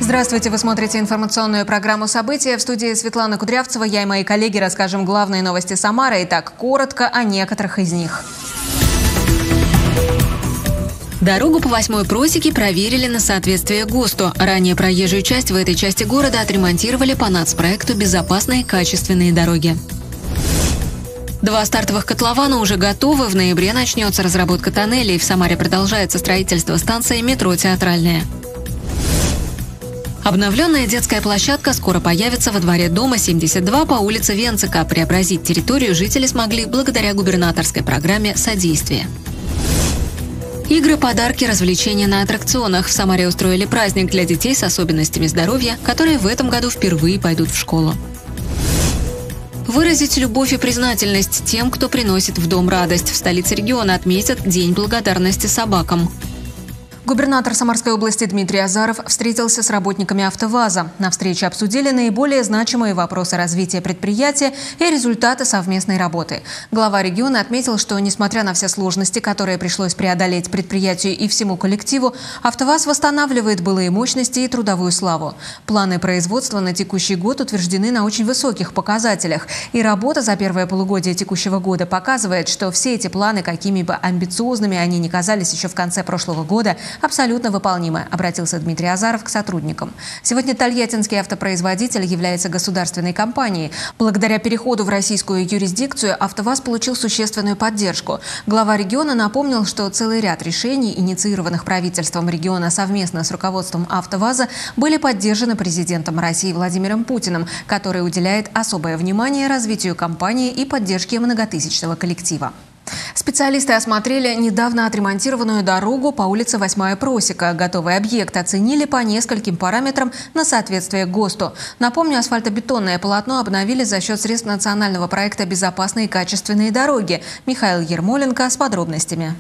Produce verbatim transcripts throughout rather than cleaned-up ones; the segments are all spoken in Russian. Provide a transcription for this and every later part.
Здравствуйте, вы смотрите информационную программу «События». В студии Светлана Кудрявцева. Я и мои коллеги расскажем главные новости Самары. Итак, коротко о некоторых из них. Дорогу по восьмой просеке проверили на соответствие ГОСТу. Ранее проезжую часть в этой части города отремонтировали по нацпроекту «Безопасные качественные дороги». Два стартовых котлована уже готовы. В ноябре начнется разработка тоннелей. В Самаре продолжается строительство станции метро «Театральная». Обновленная детская площадка скоро появится во дворе дома семьдесят два по улице Венцика. Преобразить территорию жители смогли благодаря губернаторской программе «Содействие». Игры, подарки, развлечения на аттракционах. В Самаре устроили праздник для детей с особенностями здоровья, которые в этом году впервые пойдут в школу. Выразить любовь и признательность тем, кто приносит в дом радость. В столице региона отметят День благодарности собакам. Губернатор Самарской области Дмитрий Азаров встретился с работниками «АвтоВАЗа». На встрече обсудили наиболее значимые вопросы развития предприятия и результаты совместной работы. Глава региона отметил, что, несмотря на все сложности, которые пришлось преодолеть предприятию и всему коллективу, «АвтоВАЗ» восстанавливает былые мощности и трудовую славу. Планы производства на текущий год утверждены на очень высоких показателях. И работа за первое полугодие текущего года показывает, что все эти планы, какими бы амбициозными они ни казались еще в конце прошлого года, абсолютно выполнимы, обратился Дмитрий Азаров к сотрудникам. Сегодня тольяттинский автопроизводитель является государственной компанией. Благодаря переходу в российскую юрисдикцию «АвтоВАЗ» получил существенную поддержку. Глава региона напомнил, что целый ряд решений, инициированных правительством региона совместно с руководством «АвтоВАЗа», были поддержаны президентом России Владимиром Путиным, который уделяет особое внимание развитию компании и поддержке многотысячного коллектива. Специалисты осмотрели недавно отремонтированную дорогу по улице восьмая просека. Готовый объект оценили по нескольким параметрам на соответствие ГОСТу. Напомню, асфальтобетонное полотно обновили за счет средств национального проекта «Безопасные и качественные дороги». Михаил Ермоленко с подробностями.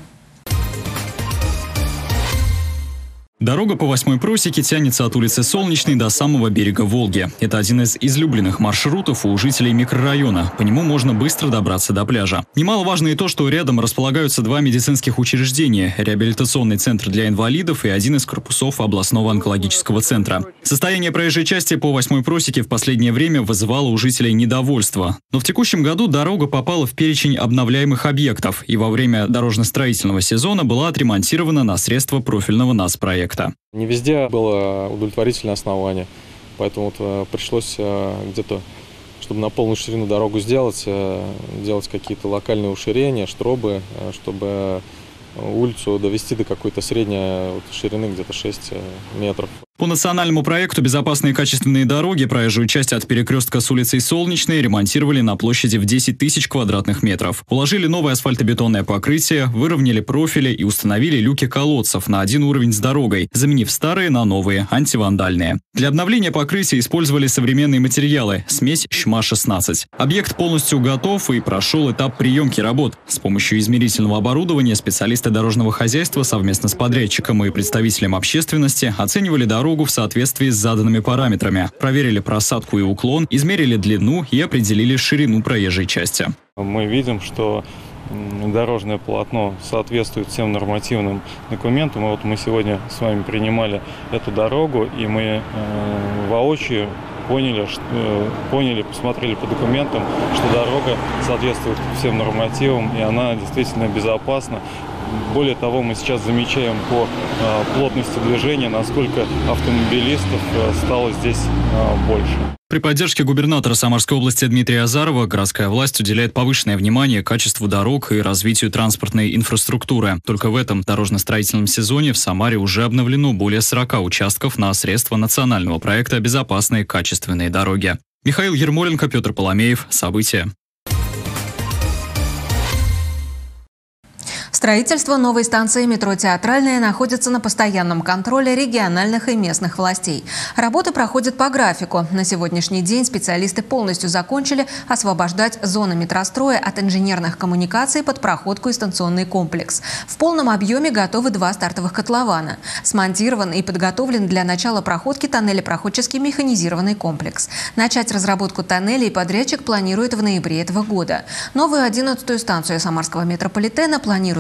Дорога по восьмой просеке тянется от улицы Солнечной до самого берега Волги. Это один из излюбленных маршрутов у жителей микрорайона. По нему можно быстро добраться до пляжа. Немаловажно и то, что рядом располагаются два медицинских учреждения: реабилитационный центр для инвалидов и один из корпусов областного онкологического центра. Состояние проезжей части по восьмой просеке в последнее время вызывало у жителей недовольство. Но в текущем году дорога попала в перечень обновляемых объектов и во время дорожно-строительного сезона была отремонтирована на средства профильного нацпроекта. Не везде было удовлетворительное основание, поэтому вот пришлось где-то, чтобы на полную ширину дорогу сделать, делать какие-то локальные уширения, штробы, чтобы улицу довести до какой-то средней ширины, где-то шесть метров. По национальному проекту «Безопасные и качественные дороги» проезжую часть от перекрестка с улицей Солнечной ремонтировали на площади в десять тысяч квадратных метров. Уложили новое асфальтобетонное покрытие, выровняли профили и установили люки колодцев на один уровень с дорогой, заменив старые на новые, антивандальные. Для обновления покрытия использовали современные материалы – смесь ЩМА шестнадцать. Объект полностью готов и прошел этап приемки работ. С помощью измерительного оборудования специалисты дорожного хозяйства совместно с подрядчиком и представителем общественности оценивали дорогу в соответствии с заданными параметрами. Проверили просадку и уклон, измерили длину и определили ширину проезжей части. Мы видим, что дорожное полотно соответствует всем нормативным документам. И вот мы сегодня с вами принимали эту дорогу, и мы э, воочию поняли, что, э, поняли, посмотрели по документам, что дорога соответствует всем нормативам, и она действительно безопасна. Более того, мы сейчас замечаем по э, плотности движения, насколько автомобилистов э, стало здесь э, больше. При поддержке губернатора Самарской области Дмитрия Азарова городская власть уделяет повышенное внимание качеству дорог и развитию транспортной инфраструктуры. Только в этом дорожно-строительном сезоне в Самаре уже обновлено более сорока участков на средства национального проекта «Безопасные качественные дороги». Михаил Ермоленко, Петр Поломеев. События. Строительство новой станции метро «Театральная» находится на постоянном контроле региональных и местных властей. Работы проходят по графику. На сегодняшний день специалисты полностью закончили освобождать зоны метростроя от инженерных коммуникаций под проходку и станционный комплекс. В полном объеме готовы два стартовых котлована. Смонтирован и подготовлен для начала проходки тоннелепроходческий механизированный комплекс. Начать разработку тоннелей подрядчик планирует в ноябре этого года. Новую одиннадцатую станцию Самарского метрополитена планирует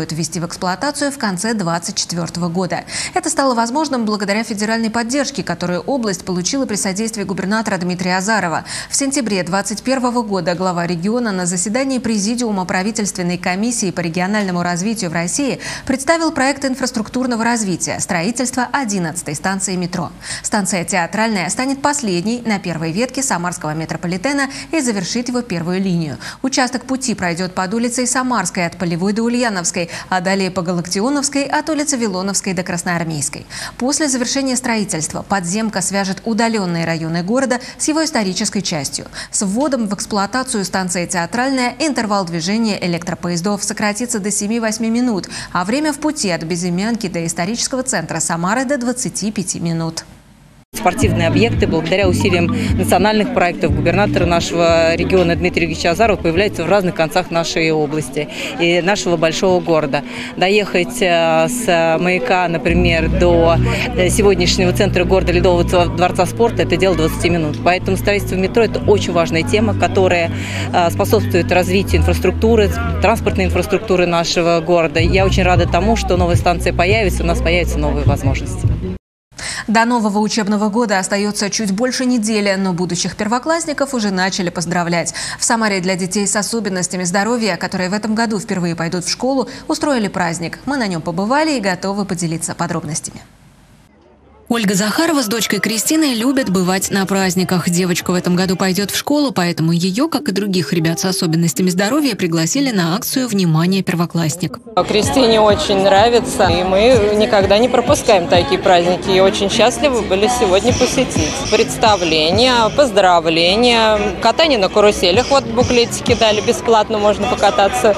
планируют ввести в эксплуатацию в конце две тысячи двадцать четвёртого года. Это стало возможным благодаря федеральной поддержке, которую область получила при содействии губернатора Дмитрия Азарова. В сентябре две тысячи двадцать первого года глава региона на заседании Президиума правительственной комиссии по региональному развитию в России представил проект инфраструктурного развития – строительство одиннадцатой станции метро. Станция Театральная станет последней на первой ветке Самарского метрополитена и завершит его первую линию. Участок пути пройдет под улицей Самарской от Полевой до Ульяновской, а далее по Галактионовской от улицы Вилоновской до Красноармейской. После завершения строительства подземка свяжет удаленные районы города с его исторической частью. С вводом в эксплуатацию станции Театральная интервал движения электропоездов сократится до семи-восьми минут, а время в пути от Безымянки до исторического центра Самары до двадцати пяти минут. Спортивные объекты, благодаря усилиям национальных проектов губернатора нашего региона Дмитрия Ильича Азарова, появляются в разных концах нашей области и нашего большого города. Доехать с Маяка, например, до сегодняшнего центра города Ледового дворца спорта – это дело двадцати минут. Поэтому строительство метро – это очень важная тема, которая способствует развитию инфраструктуры, транспортной инфраструктуры нашего города. Я очень рада тому, что новая станция появится, у нас появятся новые возможности. До нового учебного года остается чуть больше недели, но будущих первоклассников уже начали поздравлять. В Самаре для детей с особенностями здоровья, которые в этом году впервые пойдут в школу, устроили праздник. Мы на нем побывали и готовы поделиться подробностями. Ольга Захарова с дочкой Кристиной любят бывать на праздниках. Девочка в этом году пойдет в школу, поэтому ее, как и других ребят с особенностями здоровья, пригласили на акцию «Внимание, первоклассник». Кристине очень нравится, и мы никогда не пропускаем такие праздники. И очень счастливы были сегодня посетить. Представления, поздравления, катание на каруселях. Вот буклетики дали, бесплатно можно покататься.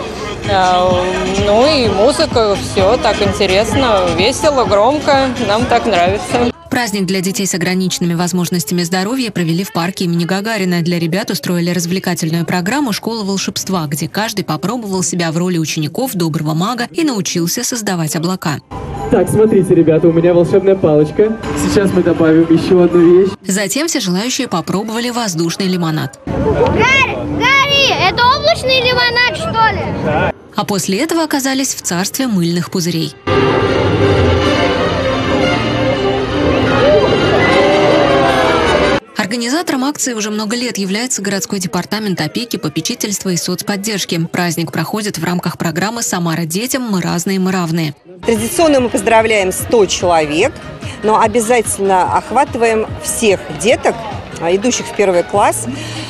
Ну и музыка, все так интересно, весело, громко, нам так нравится. Праздник для детей с ограниченными возможностями здоровья провели в парке имени Гагарина. Для ребят устроили развлекательную программу «Школа волшебства», где каждый попробовал себя в роли учеников доброго мага и научился создавать облака. Так, смотрите, ребята, у меня волшебная палочка. Сейчас мы добавим еще одну вещь. Затем все желающие попробовали воздушный лимонад. Гарри, Гарри, это облачный лимонад, что ли? А после этого оказались в царстве мыльных пузырей. Организатором акции уже много лет является городской департамент опеки, попечительства и соцподдержки. Праздник проходит в рамках программы «Самара детям. Мы разные, мы равные». Традиционно мы поздравляем сто человек, но обязательно охватываем всех деток, идущих в первый класс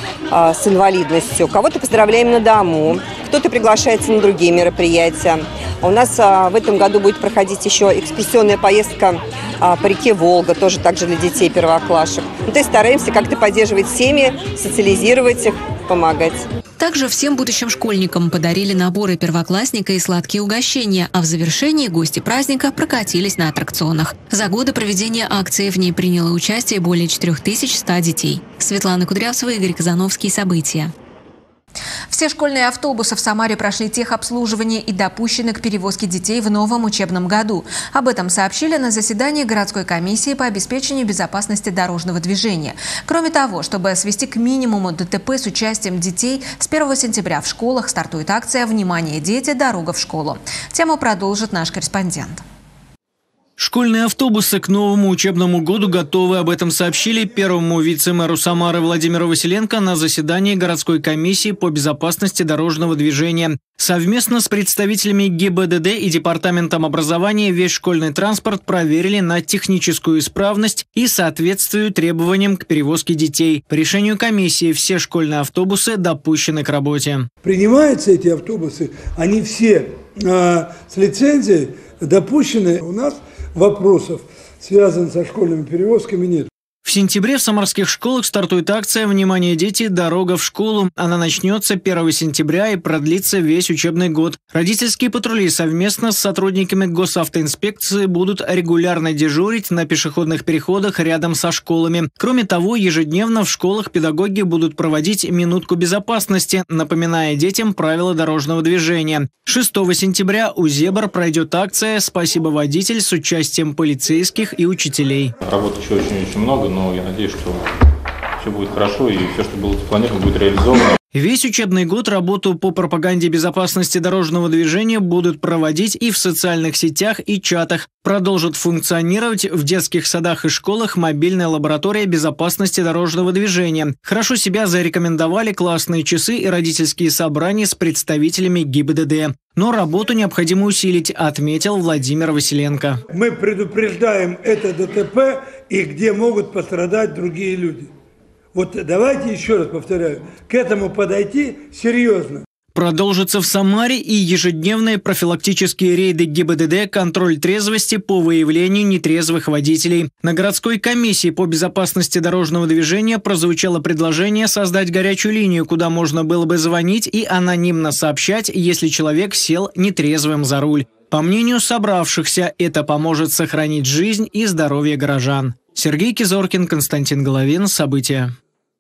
с инвалидностью. Кого-то поздравляем на дому, кто-то приглашается на другие мероприятия. У нас в этом году будет проходить еще экскурсионная поездка по реке Волга, тоже также для детей первоклашек. Ну, то есть стараемся как-то поддерживать семьи, социализировать их, помогать. Также всем будущим школьникам подарили наборы первоклассника и сладкие угощения, а в завершении гости праздника прокатились на аттракционах. За годы проведения акции в ней приняло участие более четырёх тысяч ста детей. Светлана Кудрявцева, Игорь Казановский. События. Все школьные автобусы в Самаре прошли техобслуживание и допущены к перевозке детей в новом учебном году. Об этом сообщили на заседании городской комиссии по обеспечению безопасности дорожного движения. Кроме того, чтобы свести к минимуму ДТП с участием детей, с первого сентября в школах стартует акция «Внимание, дети! Дорога в школу». Тему продолжит наш корреспондент. Школьные автобусы к новому учебному году готовы. Об этом сообщили первому вице-мэру Самары Владимиру Василенко на заседании городской комиссии по безопасности дорожного движения. Совместно с представителями ГИБДД и Департаментом образования весь школьный транспорт проверили на техническую исправность и соответствию требованиям к перевозке детей. По решению комиссии все школьные автобусы допущены к работе. Принимаются эти автобусы, они все э, с лицензией допущены. У нас вопросов, связанных со школьными перевозками, нет. В сентябре в самарских школах стартует акция «Внимание, дети! Дорога в школу». Она начнется первого сентября и продлится весь учебный год. Родительские патрули совместно с сотрудниками госавтоинспекции будут регулярно дежурить на пешеходных переходах рядом со школами. Кроме того, ежедневно в школах педагоги будут проводить минутку безопасности, напоминая детям правила дорожного движения. шестого сентября у «Зебр» пройдет акция «Спасибо, водитель» с участием полицейских и учителей. Работы еще очень-очень много, но я надеюсь, что все будет хорошо и все, что было запланировано, будет реализовано. Весь учебный год работу по пропаганде безопасности дорожного движения будут проводить и в социальных сетях, и чатах. Продолжит функционировать в детских садах и школах мобильная лаборатория безопасности дорожного движения. Хорошо себя зарекомендовали классные часы и родительские собрания с представителями ГИБДД. Но работу необходимо усилить, отметил Владимир Василенко. Мы предупреждаем это ДТП и где могут пострадать другие люди. Вот давайте еще раз повторяю, к этому подойти серьезно. Продолжится в Самаре и ежедневные профилактические рейды ГИБДД «Контроль трезвости» по выявлению нетрезвых водителей. На городской комиссии по безопасности дорожного движения прозвучало предложение создать горячую линию, куда можно было бы звонить и анонимно сообщать, если человек сел нетрезвым за руль. По мнению собравшихся, это поможет сохранить жизнь и здоровье горожан. Сергей Кизоркин, Константин Головин. События.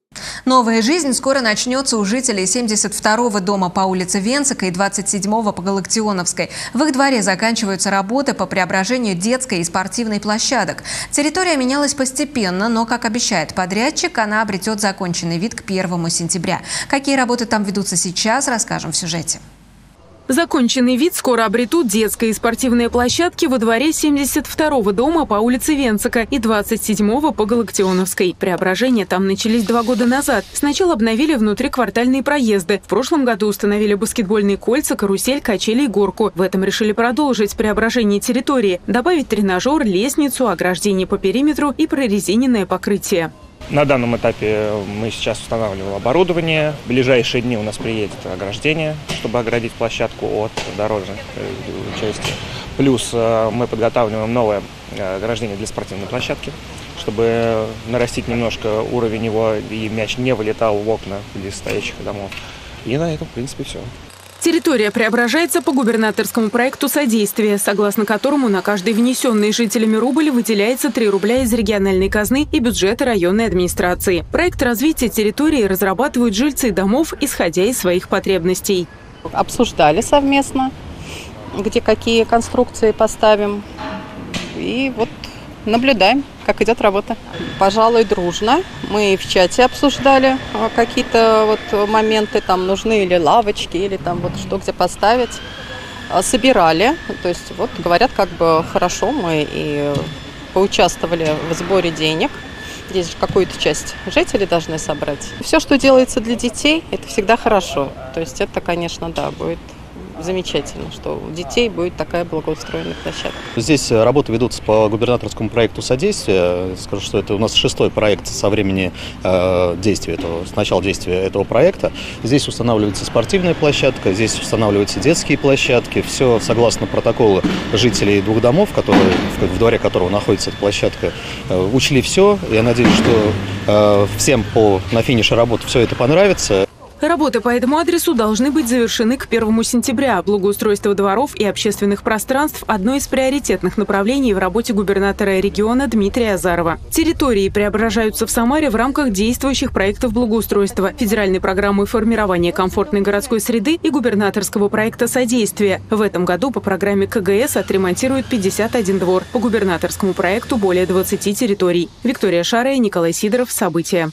Новая жизнь скоро начнется у жителей семьдесят второго дома по улице Венцика и двадцать седьмого по Галактионовской. В их дворе заканчиваются работы по преображению детской и спортивной площадок. Территория менялась постепенно, но, как обещает подрядчик, она обретет законченный вид к первому сентября. Какие работы там ведутся сейчас, расскажем в сюжете. Законченный вид скоро обретут детские и спортивные площадки во дворе семьдесят второго дома по улице Венцика и двадцать седьмого по Галактионовской. Преображения там начались два года назад. Сначала обновили внутриквартальные проезды. В прошлом году установили баскетбольные кольца, карусель, качели и горку. В этом решили продолжить преображение территории, добавить тренажер, лестницу, ограждение по периметру и прорезиненное покрытие. На данном этапе мы сейчас устанавливаем оборудование. В ближайшие дни у нас приедет ограждение, чтобы оградить площадку от дорожной части. Плюс мы подготавливаем новое ограждение для спортивной площадки, чтобы нарастить немножко уровень его и мяч не вылетал в окна близстоящих домов. И на этом, в принципе, все. Территория преображается по губернаторскому проекту «Содействие», согласно которому на каждый внесенный жителями рубль выделяется три рубля из региональной казны и бюджета районной администрации. Проект развития территории разрабатывают жильцы домов, исходя из своих потребностей. Обсуждали совместно, где какие конструкции поставим. И вот наблюдаем, как идет работа. Пожалуй, дружно. Мы в чате обсуждали какие-то вот моменты, там нужны или лавочки, или там вот что где поставить. Собирали, то есть вот говорят, как бы хорошо, мы и поучаствовали в сборе денег. Здесь же какую-то часть жители должны собрать. Все, что делается для детей, это всегда хорошо. То есть это, конечно, да, будет замечательно, что у детей будет такая благоустроенная площадка. Здесь работы ведутся по губернаторскому проекту «Содействие». Скажу, что это у нас шестой проект со времени э, действия этого, с начала действия этого проекта. Здесь устанавливается спортивная площадка, здесь устанавливаются детские площадки. Все согласно протоколу жителей двух домов, которые, в дворе которого находится эта площадка, э, учли все. Я надеюсь, что э, всем по, на финише работы все это понравится. Работы по этому адресу должны быть завершены к первому сентября. Благоустройство дворов и общественных пространств – одно из приоритетных направлений в работе губернатора региона Дмитрия Азарова. Территории преображаются в Самаре в рамках действующих проектов благоустройства, федеральной программы формирования комфортной городской среды и губернаторского проекта «Содействие». В этом году по программе ка гэ эс отремонтируют пятьдесят один двор. По губернаторскому проекту более двадцати территорий. Виктория Шарая, Николай Сидоров. События.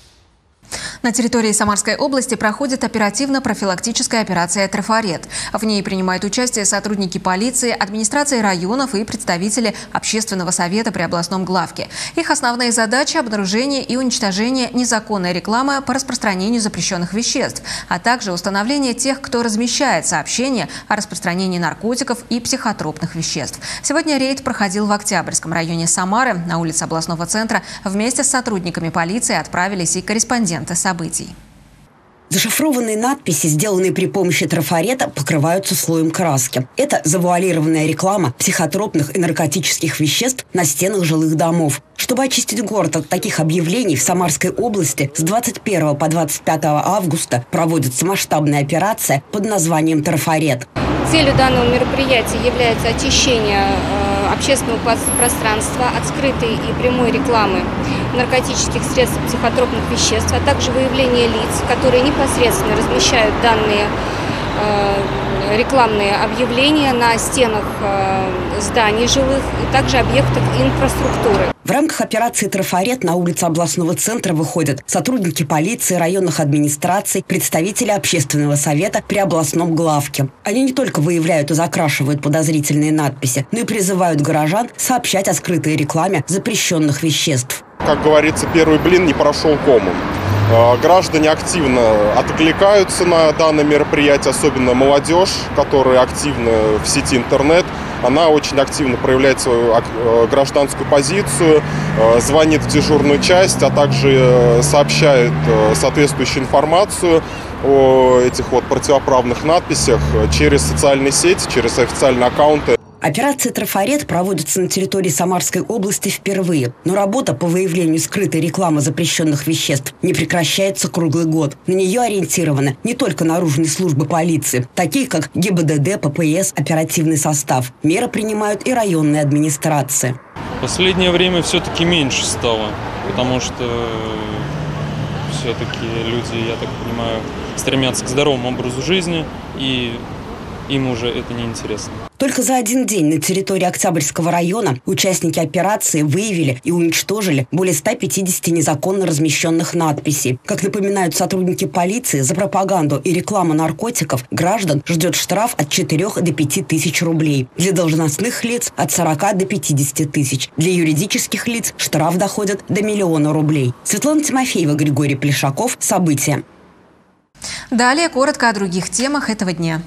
На территории Самарской области проходит оперативно-профилактическая операция «Трафарет». В ней принимают участие сотрудники полиции, администрации районов и представители общественного совета при областном главке. Их основная задача – обнаружение и уничтожение незаконной рекламы по распространению запрещенных веществ, а также установление тех, кто размещает сообщения о распространении наркотиков и психотропных веществ. Сегодня рейд проходил в Октябрьском районе Самары. На улице областного центра вместе с сотрудниками полиции отправились и корреспонденты событий. Зашифрованные надписи, сделанные при помощи трафарета, покрываются слоем краски. Это завуалированная реклама психотропных и наркотических веществ на стенах жилых домов. Чтобы очистить город от таких объявлений, в Самарской области с двадцать первого по двадцать пятое августа проводится масштабная операция под названием «Трафарет». Целью данного мероприятия является очищение э, общественного пространства от скрытой и прямой рекламы наркотических средств и психотропных веществ, а также выявление лиц, которые непосредственно размещают данные рекламные объявления на стенах зданий жилых и также объектах инфраструктуры. В рамках операции «Трафарет» на улице областного центра выходят сотрудники полиции, районных администраций, представители общественного совета при областном главке. Они не только выявляют и закрашивают подозрительные надписи, но и призывают горожан сообщать о скрытой рекламе запрещенных веществ. Как говорится, первый блин не прошел комом. Граждане активно откликаются на данное мероприятие, особенно молодежь, которая активна в сети интернет. Она очень активно проявляет свою гражданскую позицию, звонит в дежурную часть, а также сообщает соответствующую информацию о этих вот противоправных надписях через социальные сети, через официальные аккаунты. Операция «Трафарет» проводится на территории Самарской области впервые, но работа по выявлению скрытой рекламы запрещенных веществ не прекращается круглый год. На нее ориентированы не только наружные службы полиции, такие как ГИБДД, ППС, оперативный состав. Меры принимают и районные администрации. В последнее время все-таки меньше стало, потому что все-таки люди, я так понимаю, стремятся к здоровому образу жизни, и им уже это не интересно. Только за один день на территории Октябрьского района участники операции выявили и уничтожили более ста пятидесяти незаконно размещенных надписей. Как напоминают сотрудники полиции, за пропаганду и рекламу наркотиков граждан ждет штраф от четырёх до пяти тысяч рублей. Для должностных лиц от сорока до пятидесяти тысяч. Для юридических лиц штраф доходит до миллиона рублей. Светлана Тимофеева, Григорий Плешаков. События. Далее коротко о других темах этого дня.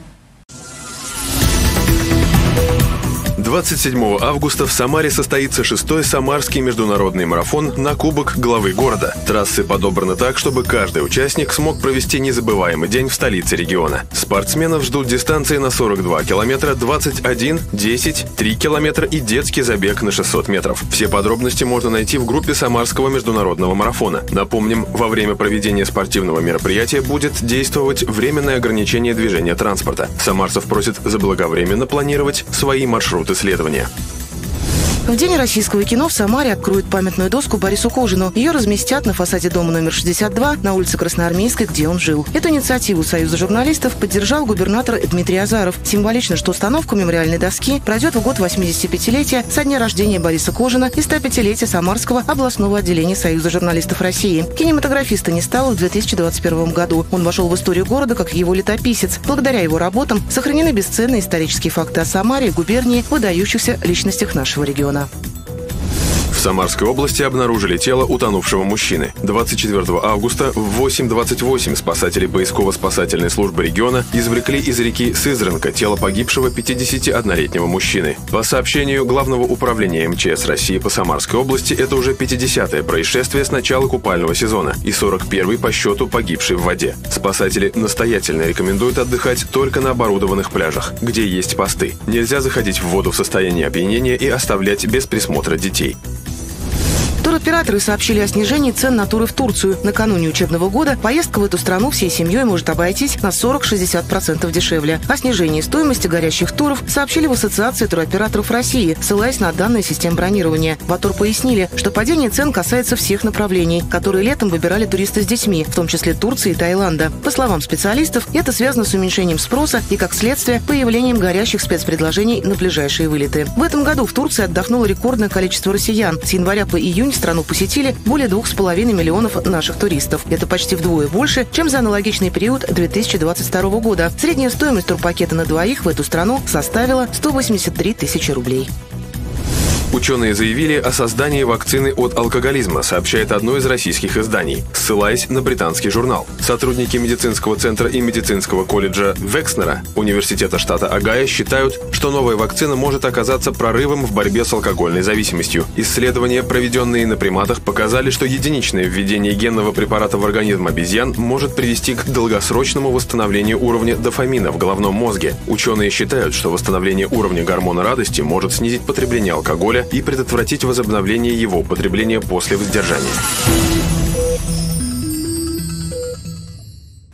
двадцать седьмого августа в Самаре состоится шестой Самарский международный марафон на Кубок главы города. Трассы подобраны так, чтобы каждый участник смог провести незабываемый день в столице региона. Спортсменов ждут дистанции на сорок два километра, двадцать один, десять, три километра и детский забег на шестьсот метров. Все подробности можно найти в группе Самарского международного марафона. Напомним, во время проведения спортивного мероприятия будет действовать временное ограничение движения транспорта. Самарцев просят заблаговременно планировать свои маршруты следования. В День российского кино в Самаре откроют памятную доску Борису Кожину. Ее разместят на фасаде дома номер шестьдесят два на улице Красноармейской, где он жил. Эту инициативу Союза журналистов поддержал губернатор Дмитрий Азаров. Символично, что установка мемориальной доски пройдет в год восьмидесятипятилетия со дня рождения Бориса Кожина и сто пятилетия Самарского областного отделения Союза журналистов России. Кинематографиста не стало в две тысячи двадцать первом году. Он вошел в историю города как его летописец. Благодаря его работам сохранены бесценные исторические факты о Самаре и губернии, выдающихся личностях нашего региона. В Самарской области обнаружили тело утонувшего мужчины. двадцать четвёртого августа в восемь двадцать восемь спасатели поисково-спасательной службы региона извлекли из реки Сызранка тело погибшего пятидесятиоднолетнего мужчины. По сообщению Главного управления эм че эс России по Самарской области, это уже пятидесятое происшествие с начала купального сезона и сорок первый по счету погибший в воде. Спасатели настоятельно рекомендуют отдыхать только на оборудованных пляжах, где есть посты. Нельзя заходить в воду в состоянии опьянения и оставлять без присмотра детей. Туроператоры сообщили о снижении цен на туры в Турцию. Накануне учебного года поездка в эту страну всей семьей может обойтись на сорок-шестьдесят процентов дешевле. О снижении стоимости горящих туров сообщили в Ассоциации туроператоров России, ссылаясь на данные систем бронирования. В АТОР пояснили, что падение цен касается всех направлений, которые летом выбирали туристы с детьми, в том числе Турции и Таиланда. По словам специалистов, это связано с уменьшением спроса и, как следствие, появлением горящих спецпредложений на ближайшие вылеты. В этом году в Турции отдохнуло рекордное количество россиян. С января по июнь страну посетили более двух с половиной миллионов наших туристов. Это почти вдвое больше, чем за аналогичный период две тысячи двадцать второго года. Средняя стоимость турпакета на двоих в эту страну составила сто восемьдесят три тысячи рублей. Ученые заявили о создании вакцины от алкоголизма, сообщает одно из российских изданий, ссылаясь на британский журнал. Сотрудники медицинского центра и медицинского колледжа Векснера университета штата Огайо считают, что новая вакцина может оказаться прорывом в борьбе с алкогольной зависимостью. Исследования, проведенные на приматах, показали, что единичное введение генного препарата в организм обезьян может привести к долгосрочному восстановлению уровня дофамина в головном мозге. Ученые считают, что восстановление уровня гормона радости может снизить потребление алкоголя и предотвратить возобновление его употребления после воздержания.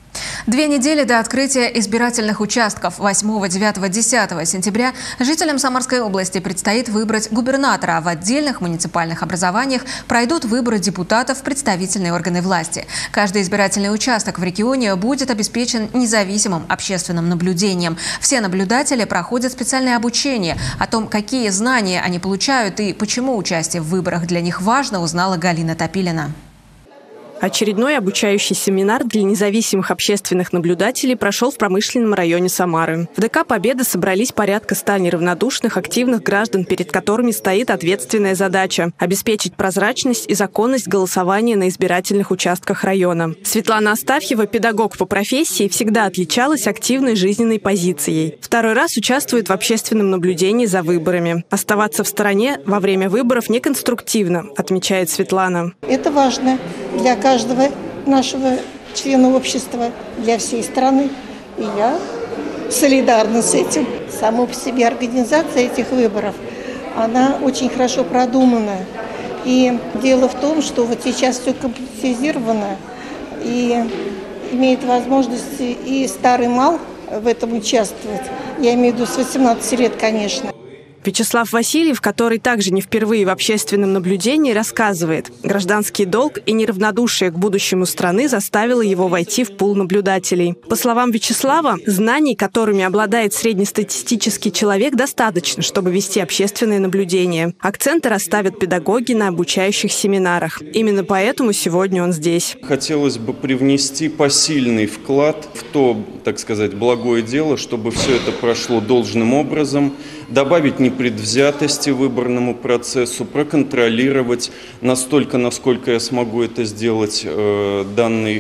Две недели до открытия избирательных участков восьмого, девятого, десятого сентября жителям Самарской области предстоит выбрать губернатора, а в отдельных муниципальных образованиях пройдут выборы депутатов в представительные органы власти. Каждый избирательный участок в регионе будет обеспечен независимым общественным наблюдением. Все наблюдатели проходят специальное обучение. О том, какие знания они получают и почему участие в выборах для них важно, узнала Галина Топилина. Очередной обучающий семинар для независимых общественных наблюдателей прошел в промышленном районе Самары. В ДК «Победа» собрались порядка ста неравнодушных, активных граждан, перед которыми стоит ответственная задача – обеспечить прозрачность и законность голосования на избирательных участках района. Светлана Астафьева, педагог по профессии, всегда отличалась активной жизненной позицией. Второй раз участвует в общественном наблюдении за выборами. Оставаться в стороне во время выборов неконструктивно, отмечает Светлана. Это важно для каждого нашего члена общества, для всей страны. И я солидарна с этим. Сама по себе организация этих выборов, она очень хорошо продумана. И дело в том, что вот сейчас все компьютеризировано, и имеет возможность и старый мал в этом участвовать. Я имею в виду с восемнадцати лет, конечно. Вячеслав Васильев, который также не впервые в общественном наблюдении, рассказывает, гражданский долг и неравнодушие к будущему страны заставило его войти в пул наблюдателей. По словам Вячеслава, знаний, которыми обладает среднестатистический человек, достаточно, чтобы вести общественное наблюдение. Акценты расставят педагоги на обучающих семинарах. Именно поэтому сегодня он здесь. Хотелось бы привнести посильный вклад в то, так сказать, благое дело, чтобы все это прошло должным образом, добавить непредвзятости выборному процессу, проконтролировать настолько, насколько я смогу это сделать, э, данный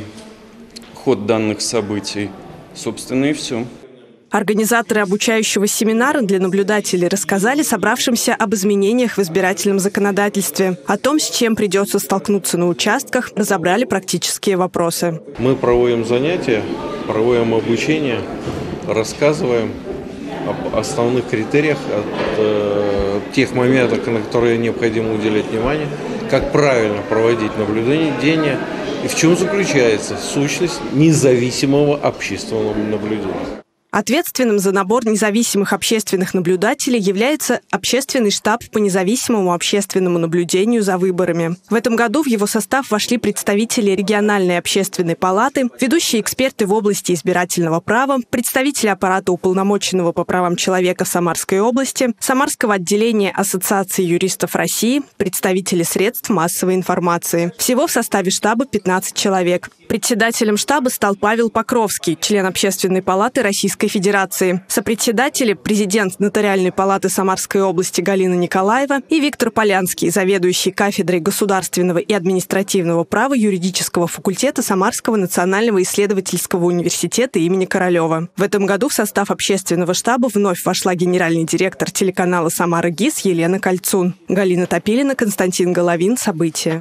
ход данных событий. Собственно, и все. Организаторы обучающего семинара для наблюдателей рассказали собравшимся об изменениях в избирательном законодательстве. О том, с чем придется столкнуться на участках, разобрали практические вопросы. Мы проводим занятия, проводим обучение, рассказываем об основных критериях, от э, тех моментах, на которые необходимо уделять внимание, как правильно проводить наблюдение и в чем заключается сущность независимого общественного наблюдения. Ответственным за набор независимых общественных наблюдателей является Общественный штаб по независимому общественному наблюдению за выборами. В этом году в его состав вошли представители региональной общественной палаты, ведущие эксперты в области избирательного права, представители аппарата уполномоченного по правам человека Самарской области, Самарского отделения Ассоциации юристов России, представители средств массовой информации. Всего в составе штаба пятнадцать человек. Председателем штаба стал Павел Покровский, член Общественной палаты Российской Федерации. Сопредседатели – президент Нотариальной палаты Самарской области Галина Николаева и Виктор Полянский, заведующий кафедрой государственного и административного права юридического факультета Самарского национального исследовательского университета имени Королева. В этом году в состав общественного штаба вновь вошла генеральный директор телеканала «Самара ГИС» Елена Кольцун. Галина Топилина, Константин Головин. События.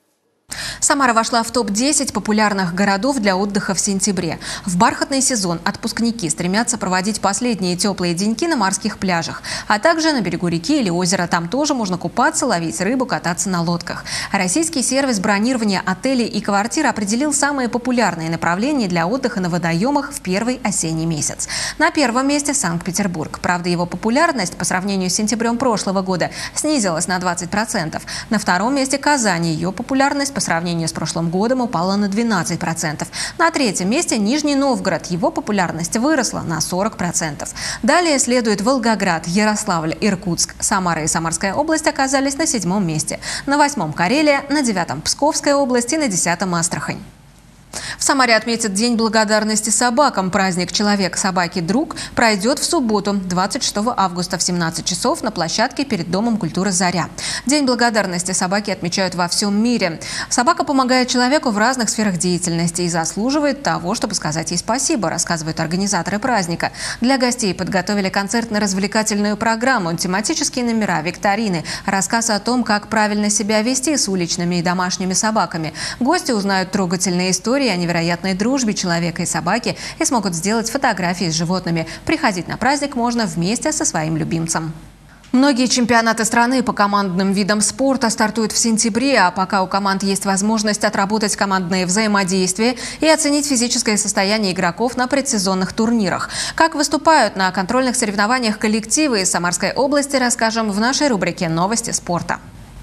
Самара вошла в топ десять популярных городов для отдыха в сентябре. В бархатный сезон отпускники стремятся проводить последние теплые деньки на морских пляжах, а также на берегу реки или озера. Там тоже можно купаться, ловить рыбу, кататься на лодках. Российский сервис бронирования отелей и квартир определил самые популярные направления для отдыха на водоемах в первый осенний месяц. На первом месте Санкт-Петербург. Правда, его популярность по сравнению с сентябрем прошлого года снизилась на двадцать процентов. На втором месте Казань. Ее популярность по сравнению с прошлым годом упала на двенадцать процентов. На третьем месте Нижний Новгород. Его популярность выросла на сорок процентов. Далее следует Волгоград, Ярославль, Иркутск. Самара и Самарская область оказались на седьмом месте. На восьмом Карелия, на девятом Псковская область и на десятом Астрахань. В Самаре отметят День благодарности собакам. Праздник «Человек, собаки, друг» пройдет в субботу, двадцать шестого августа в семнадцать часов на площадке перед Домом культуры «Заря». День благодарности собаки отмечают во всем мире. Собака помогает человеку в разных сферах деятельности и заслуживает того, чтобы сказать ей спасибо, рассказывают организаторы праздника. Для гостей подготовили концертно-развлекательную программу, тематические номера, викторины, рассказ о том, как правильно себя вести с уличными и домашними собаками. Гости узнают трогательные истории о невероятной дружбе человека и собаки и смогут сделать фотографии с животными. Приходить на праздник можно вместе со своим любимцем. Многие чемпионаты страны по командным видам спорта стартуют в сентябре, а пока у команд есть возможность отработать командные взаимодействия и оценить физическое состояние игроков на предсезонных турнирах. Как выступают на контрольных соревнованиях коллективы из Самарской области, расскажем в нашей рубрике «Новости спорта».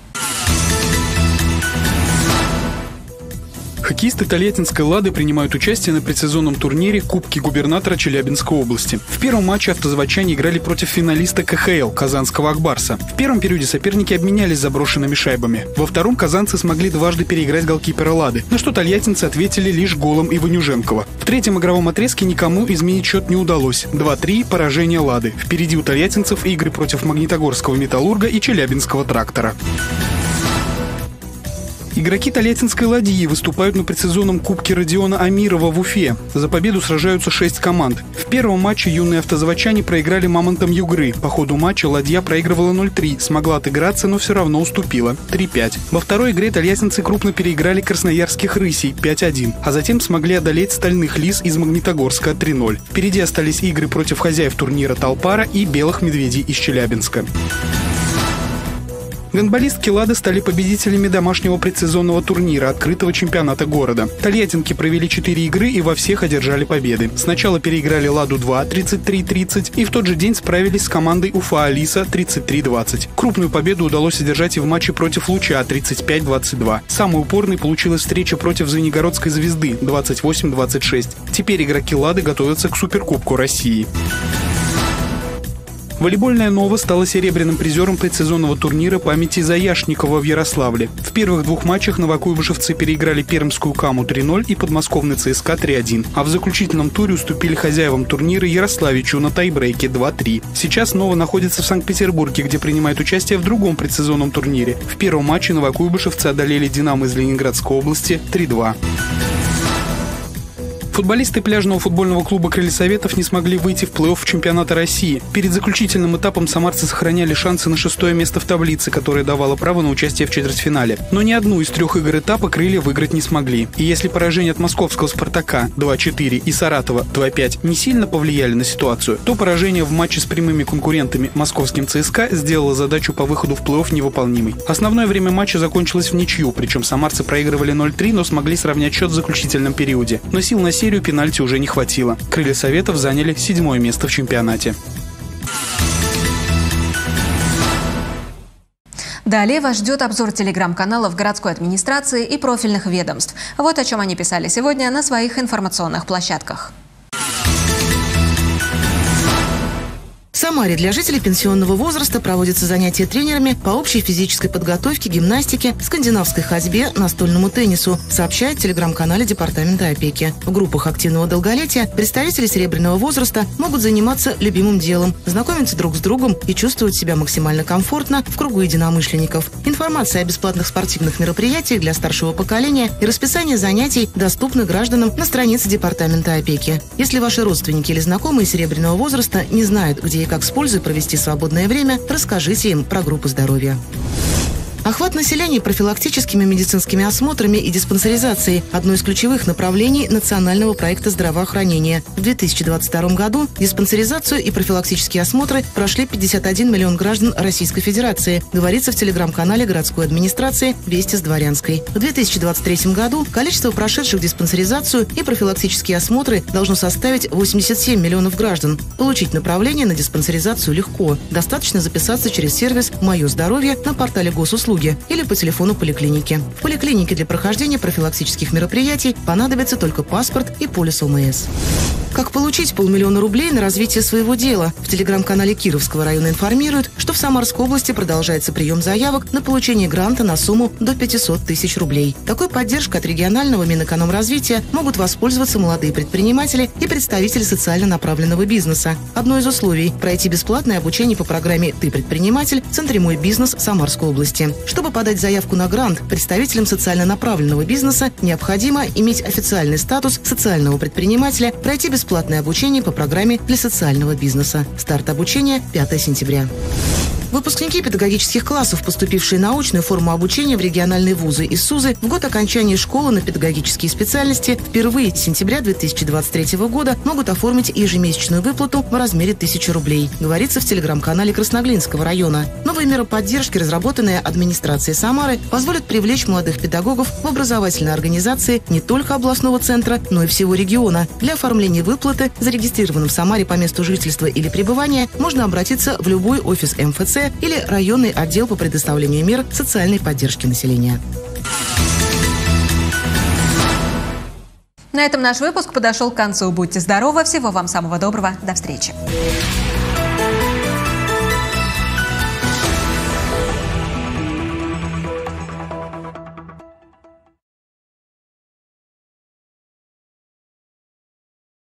Хоккеисты Тольяттинской «Лады» принимают участие на предсезонном турнире Кубки губернатора Челябинской области. В первом матче автозаводчане играли против финалиста ка ха эл казанского «Акбарса». В первом периоде соперники обменялись заброшенными шайбами. Во втором казанцы смогли дважды переиграть голкипера «Лады», на что тольяттинцы ответили лишь голом Иванюженкова. В третьем игровом отрезке никому изменить счет не удалось. два-три – поражение «Лады». Впереди у тольяттинцев игры против Магнитогорского «Металлурга» и Челябинского «Трактора». Игроки Тольяттинской «Ладьи» выступают на предсезонном Кубке Родиона Амирова в Уфе. За победу сражаются шесть команд. В первом матче юные автозаводчане проиграли «Мамонтам Югры». По ходу матча «Ладья» проигрывала ноль-три, смогла отыграться, но все равно уступила три-пять. Во второй игре тольяттинцы крупно переиграли красноярских «Рысей» пять-один, а затем смогли одолеть «Стальных лис» из Магнитогорска три-ноль. Впереди остались игры против хозяев турнира «Талпара» и «Белых медведей» из Челябинска. Гандболистки «Лады» стали победителями домашнего предсезонного турнира открытого чемпионата города. Тольяттинки провели четыре игры и во всех одержали победы. Сначала переиграли «Ладу-два» тридцать три тридцать и в тот же день справились с командой «Уфа Алиса» тридцать три двадцать. Крупную победу удалось одержать и в матче против «Луча» тридцать пять двадцать два. Самой упорной получилась встреча против Звенигородской «Звезды» двадцать восемь двадцать шесть. Теперь игроки «Лады» готовятся к Суперкубку России. Волейбольная «Нова» стала серебряным призером предсезонного турнира памяти Заяшникова в Ярославле. В первых двух матчах новокуйбышевцы переиграли пермскую «Каму» три-ноль и подмосковный ЦСКА три-один. А в заключительном туре уступили хозяевам турнира Ярославичу на тайбрейке два-три. Сейчас «Нова» находится в Санкт-Петербурге, где принимает участие в другом предсезонном турнире. В первом матче новокуйбышевцы одолели «Динамо» из Ленинградской области три-два. Футболисты пляжного футбольного клуба «Крылья Советов» не смогли выйти в плей-офф чемпионата России. Перед заключительным этапом самарцы сохраняли шансы на шестое место в таблице, которое давало право на участие в четвертьфинале. Но ни одну из трех игр этапа «Крылья» выиграть не смогли. И если поражение от московского «Спартака» два-четыре и Саратова два-пять не сильно повлияли на ситуацию, то поражение в матче с прямыми конкурентами московским ЦСКА сделало задачу по выходу в плей-офф невыполнимой. Основное время матча закончилось в ничью, причем самарцы проигрывали ноль-три, но смогли сравнять счет в заключительном периоде. Но сил на серию пенальти уже не хватило. «Крылья Советов» заняли седьмое место в чемпионате. Далее вас ждет обзор телеграм-каналов городской администрации и профильных ведомств. Вот о чем они писали сегодня на своих информационных площадках. В Самаре для жителей пенсионного возраста проводятся занятия тренерами по общей физической подготовке, гимнастике, скандинавской ходьбе, настольному теннису, сообщает в телеграм-канале Департамента опеки. В группах активного долголетия представители серебряного возраста могут заниматься любимым делом, знакомиться друг с другом и чувствовать себя максимально комфортно в кругу единомышленников. Информация о бесплатных спортивных мероприятиях для старшего поколения и расписание занятий доступны гражданам на странице Департамента опеки. Если ваши родственники или знакомые серебряного возраста не знают, где и как с пользой провести свободное время, расскажите им про группу здоровья. Охват населения профилактическими медицинскими осмотрами и диспансеризацией – одно из ключевых направлений национального проекта здравоохранения. В две тысячи двадцать втором году диспансеризацию и профилактические осмотры прошли пятьдесят один миллион граждан Российской Федерации, говорится в телеграм-канале городской администрации «Вести с Дворянской». В две тысячи двадцать третьем году количество прошедших диспансеризацию и профилактические осмотры должно составить восемьдесят семь миллионов граждан. Получить направление на диспансеризацию легко. Достаточно записаться через сервис «Мое здоровье» на портале госуслуги или по телефону поликлиники. В поликлинике для прохождения профилактических мероприятий понадобится только паспорт и полис о эм эс. Как получить полмиллиона рублей на развитие своего дела? В телеграм-канале Кировского района информируют, что в Самарской области продолжается прием заявок на получение гранта на сумму до пятисот тысяч рублей. Такой поддержкой от регионального Минэкономразвития могут воспользоваться молодые предприниматели и представители социально направленного бизнеса. Одно из условий – пройти бесплатное обучение по программе «Ты предприниматель» в Центре «Мой бизнес» Самарской области. Чтобы подать заявку на грант, представителям социально направленного бизнеса необходимо иметь официальный статус социального предпринимателя, пройти бесплатное Бесплатное обучение по программе для социального бизнеса. Старт обучения пятое сентября. Выпускники педагогических классов, поступившие на очную форму обучения в региональные вузы и СУЗы, в год окончания школы на педагогические специальности впервые с сентября две тысячи двадцать третьего года могут оформить ежемесячную выплату в размере тысячи рублей, говорится в телеграм-канале Красноглинского района. Новые меры поддержки, разработанные администрацией Самары, позволят привлечь молодых педагогов в образовательные организации не только областного центра, но и всего региона. Для оформления выплаты, зарегистрированным в Самаре по месту жительства или пребывания, можно обратиться в любой офис эм эф цэ или районный отдел по предоставлению мер социальной поддержки населения. На этом наш выпуск подошел к концу. Будьте здоровы, всего вам самого доброго, до встречи.